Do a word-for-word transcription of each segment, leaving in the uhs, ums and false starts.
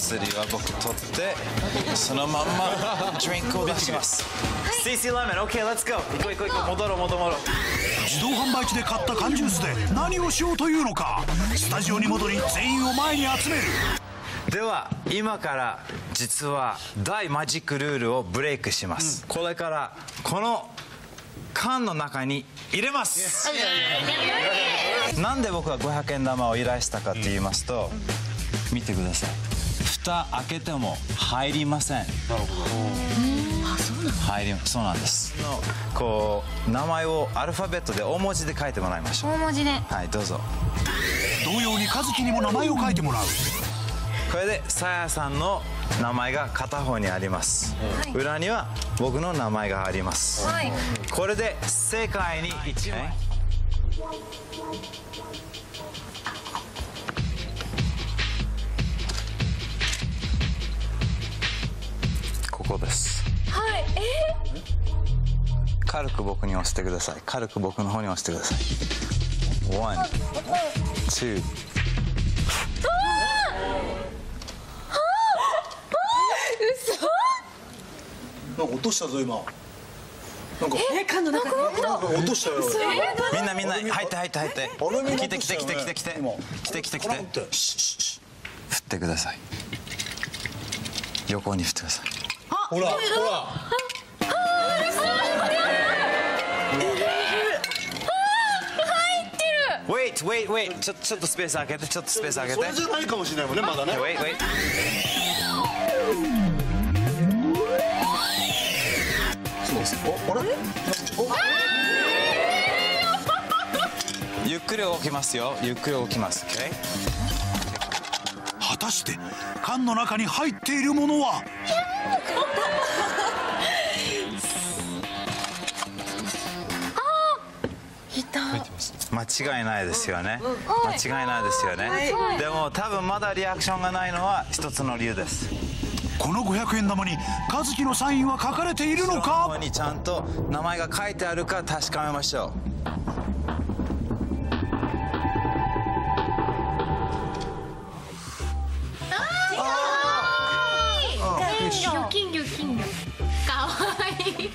薬は僕取ってそのまんまドリンクを出します。 シーシー ラーメン OK、 let's go。 行こう行こう行こう、戻ろう戻ろう。 自動販売機で買った缶ジュースで何をしようというのか。スタジオに戻り全員を前に集める。 では今から実は大マジックルールをブレイクします、うん、これからこの缶の中に入れます。なんで僕はごひゃくえん玉を依頼したかと言いますと、見てください、蓋開けても入りません。なるほど。入り、そうなんです。こう名前をアルファベットで大文字で書いてもらいましょう。 大文字で。 はい、どうぞ。 同様に和樹にも名前を書いてもらう。 これでさやさんの名前が片方にあります、はい、裏には僕の名前があります、はい、これで世界に一枚、ここです。 はい、えー、軽く僕に押してください。軽く僕の方に押してください。ワン、ツー。 なんか落としたぞ今。なんかえ、缶の中に落としたよ。 みんなみんな入って入って入って。来て来て来て来て来て来て来て来て。振ってください。横に振ってください。 ほらほら。 Wait wait wait。ちょちょっとスペース開けて、ちょっとスペース開けて。 それじゃないかもしれないもんね、まだね。 Wait wait。 あれ？ ゆっくり動きますよ。ゆっくり動きます。Okay？ 果たして缶の中に入っているものは？ 間違いないですよね。間違いないですよね。でも多分まだリアクションがないのは一つの理由です。 このごひゃくえん玉に和樹のサインは書かれているのか？ ここにちゃんと名前が書いてあるか確かめましょう。 金魚金魚金魚。かわいい。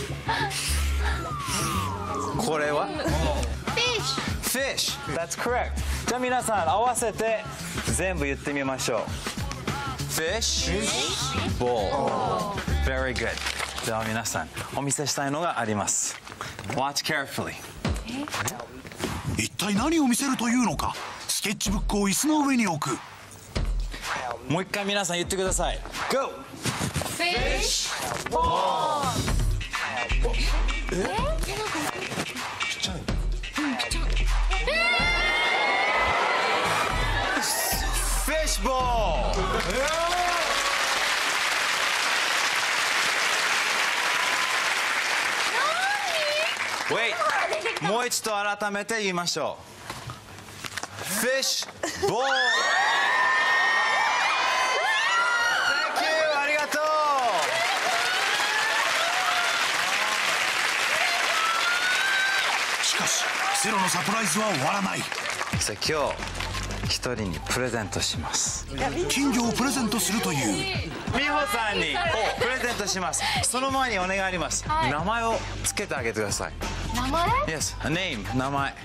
これは Fish。 That's correct。 じゃあ皆さん合わせて全部言ってみましょう。Fish Bowl。 Very good。 じゃあ皆さんお見せしたいのがあります。 Watch carefully。 一体何を見せるというのか。スケッチブックを椅子の上に置く。 もう一回皆さん言ってください。 Go。 Fish Bowl。 え？ ちっちゃい。 Fish Bowl。 Wait。 もう一度改めて言いましょう。 Fish Bowl。 Thank you。 ありがとう。 しかしセロのサプライズは終わらない。 さあ今日一人にプレゼントします。 金魚をプレゼントするという。 美穂さんにプレゼントします。その前にお願いあります、はい、名前をつけてあげてください。 名前？ Yes、a name。 名前、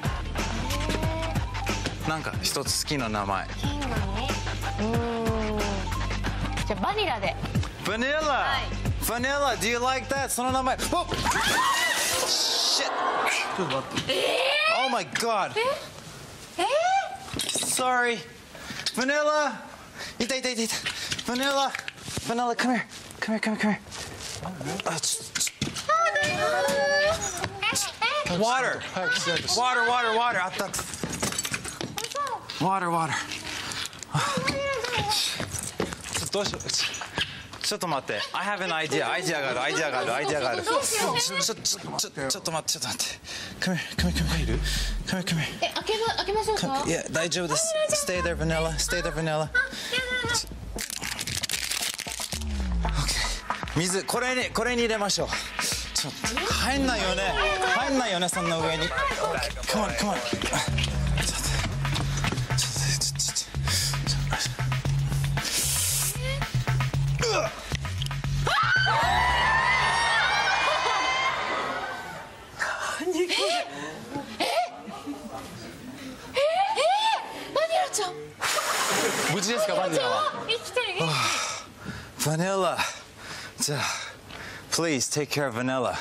なんか一つ好きな名前。 金魚に、うーん、じゃあバニラで。 バニラ、はい、バニラ Do you like that？ その名前。おっ、Shit。 ちょっと待って。 えー、 Oh my God。 ええ Sorry。 バニラ、いたいたいたいた。バニラ、バニラ come here come here come here come here。 あ、ちょっとWater, water, water, water. あったあった。Water, water. どうしよう。ちょっと待って。I have an idea. アイデアがある。アイデアがある。アイデアがある。ちょちょちょちょちょっと待って。ちょっと待って。Come here, come here, come here. Come here, come here. え、開けま開けましょうか。 いや大丈夫です。Stay there, vanilla. Stay there, vanilla. Okay. 水これにこれに入れましょう。ちょっと入んないよね。入んないよね、そんな上に。Come on, come on。 ちょっとちょっとちょっとちょっと。 ルだわ。 生きてる元気。 バニラ。じゃあ Please take care of vanilla。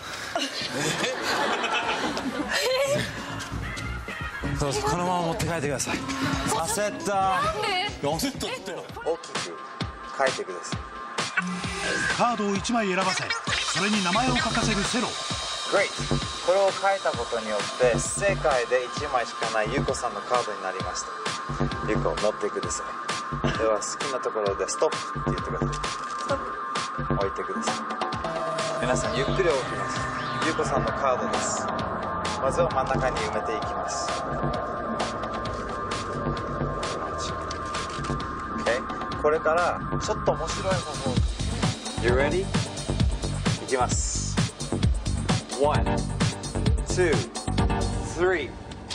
どうぞこのまま持って帰ってください。焦った。 なんで？ 焦ったって大きく書いてください。 カードをいちまい選ばせ、それに名前を書かせるセロ。 Great。これを書いたことによって世界でいちまいしかないゆうこさんのカードになりました。ゆうこ持ってください。では好きなところでストップって言ってください。置いてください。皆さんゆっくり置きます。ゆうこさんのカードです。まずは真ん中に埋めていきます。 OK。 これからちょっと面白い方法。 You ready？ いきます。One, two, three。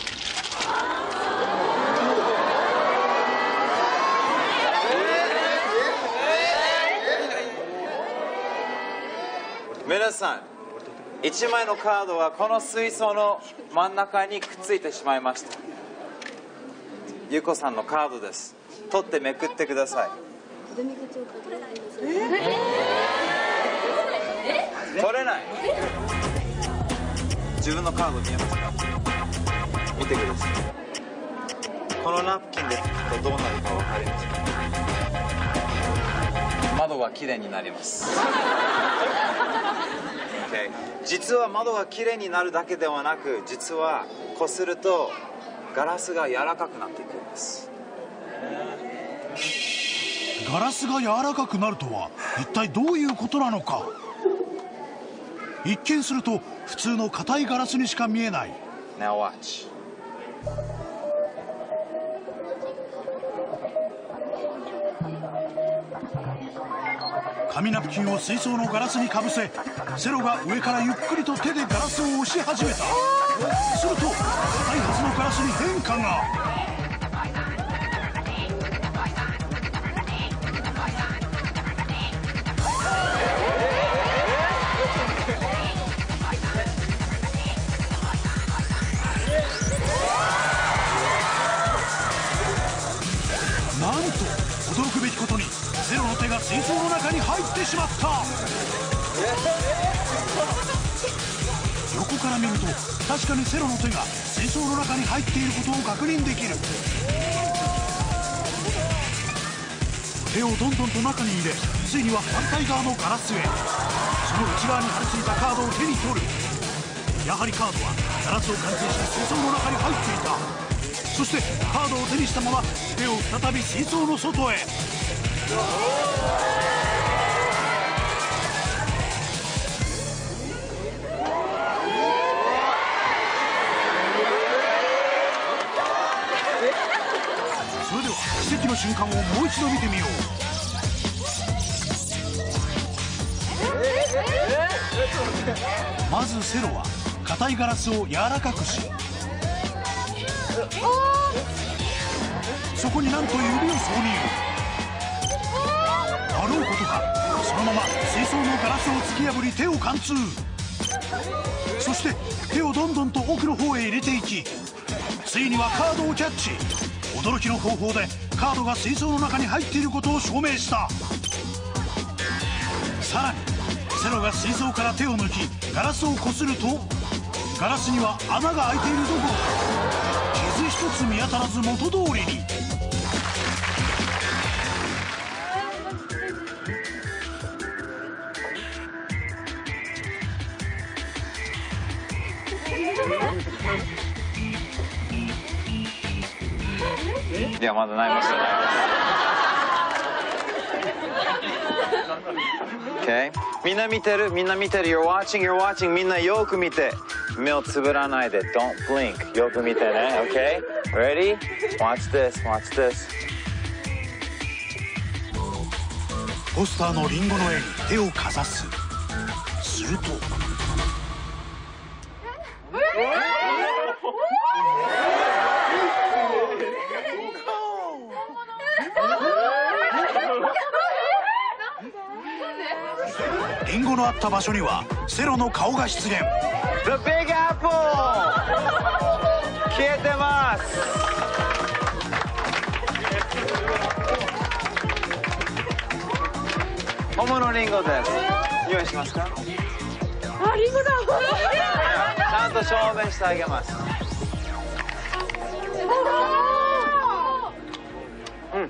皆さん、いちまいのカードはこの水槽の真ん中にくっついてしまいました。ゆうこさんのカードです。取ってめくってください。取れない。自分のカード見えますか？見てください。このナプキンで拭くとどうなるか分かりますか？窓はきれいになります。Okay. 実は窓がきれいになるだけではなく、実はこするとガラスが柔らかくなっていくんです。 ガラスが柔らかくなるとは一体どういうことなのか。一見すると普通の硬いガラスにしか見えない。 Now watch。 紙ナプキンを水槽のガラスにかぶせ、セロが上からゆっくりと手でガラスを押し始めた。すると硬いはずのガラスに変化が。なんと驚くべきことにセロの手が水槽の中に入ってしまった。横から見ると確かにセロの手が水槽の中に入っていることを確認できる。手をどんどんと中に入れ、ついには反対側のガラスへ。その内側に貼り付いたカードを手に取る。やはりカードはガラスを完成して水槽の中に入っていた。そしてカードを手にしたまま手を再び水槽の外へ。それでは奇跡の瞬間をもう一度見てみよう。まずセロは硬いガラスを柔らかくし、そこになんと指を挿入。あろうことかそのまま水槽のガラスを突き破り手を貫通。そして手をどんどんと奥の方へ入れていき、ついにはカードをキャッチ。驚きの方法でカードが水槽の中に入っていることを証明した。さらにセロが水槽から手を抜きガラスをこすると、ガラスには穴が開いているどころか傷一つ見当たらず元通りに。 いや、まだないましたね。Okay. みんな見てる、みんな見てる。You're watching, you're watching. みんなよく見て。目をつぶらないで。Don't blink. よく見てね。Okay? Ready? Watch this, watch this. ポスターのリンゴの絵に手をかざす。するとリンゴのあった場所にはセロの顔が出現。 The Big Apple! 消えてます。 リンゴです。用意しますか？ あ、リンゴだ。 ちゃんと証明してあげます。うん。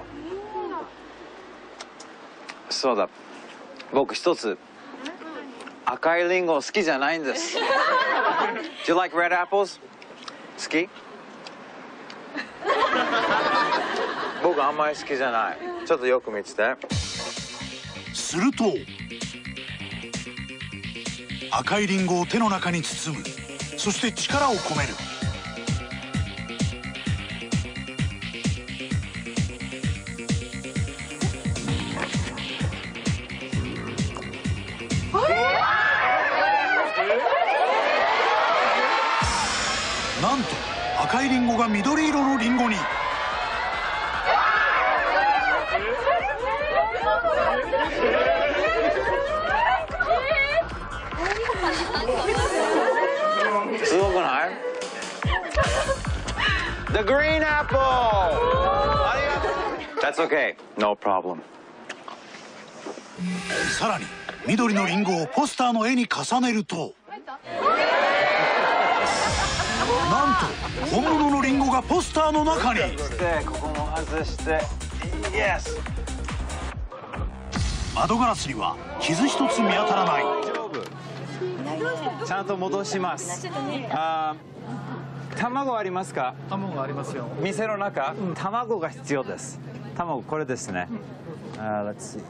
そうだ。僕一つ赤いリンゴ好きじゃないんです。Do you like red apples? 好き？僕あんまり好きじゃない。ちょっとよく見てて。 すると赤いリンゴを手の中に包む。そして力を込める。なんと赤いリンゴが緑色のリンゴに。 すごくない？ The green apple! ありがとう。That's okay. No problem. さらに緑のリンゴをポスターの絵に重ねると、なんと本物のリンゴがポスターの中に。 ここも外して、Yes! 窓ガラスには傷一つ見当たらない。 ちゃんと戻します。あ、卵ありますか？ 卵ありますよ。 店の中、うん、卵が必要です。卵これですね。Uh, let's see.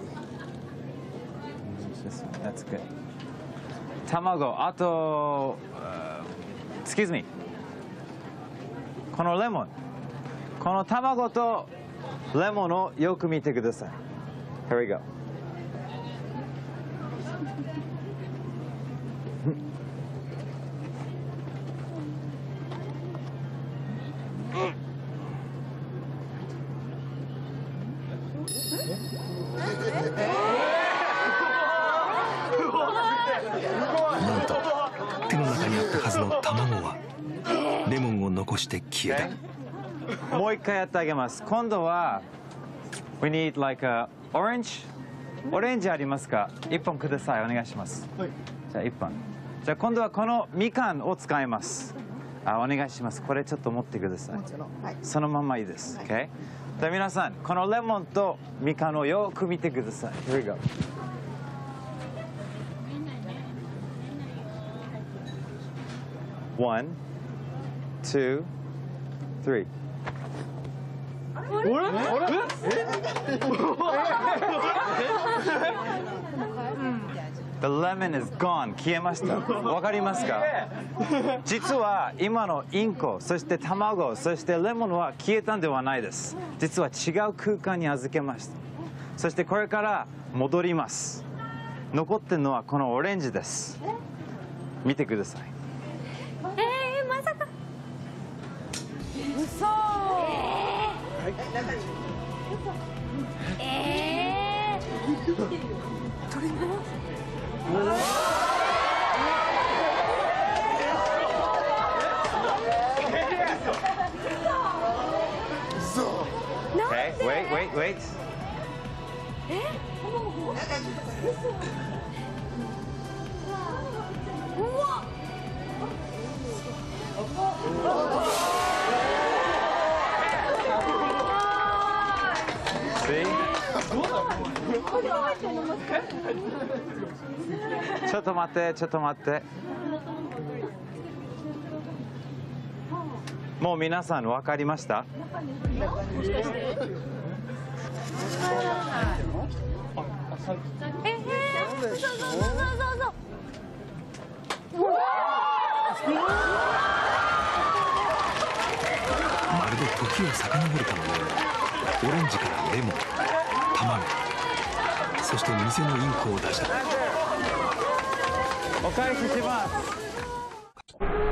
That's good. 卵、あと、uh, excuse me. このレモン、この卵とレモンをよく見てください。Here we go. なんと手の中にあったはずの卵はレモンを残して消えた。もう一回やってあげます。今度は We need like a orange。オレンジありますか？一本ください。お願いします。はい、じゃあ一本。じゃあ今度はこのみかんを使います。あ、お願いします。これちょっと持ってください。はい、そのままいいです。はい、OK？ じゃあ皆さんこのレモンとみかんをよく見てください。Here we go。One, two, three. The lemon is gone. 消えました。わかりますか？実は今のインコ、そして卵、そしてレモンは消えたんではないです。実は違う空間に預けました。そしてこれから戻ります。残ってるのはこのオレンジです。見てください。 えー、まさか。嘘。えー。えー。取り物。 Okay, wait, wait, wait. え？うわ。 ちょっと待って、ちょっと待って。もう皆さん分かりました？ えー、そうそうそうそうそうそう。 まるで時を遡るかのようにオレンジからレモン、卵、そして店のインコを出した。 お返しします。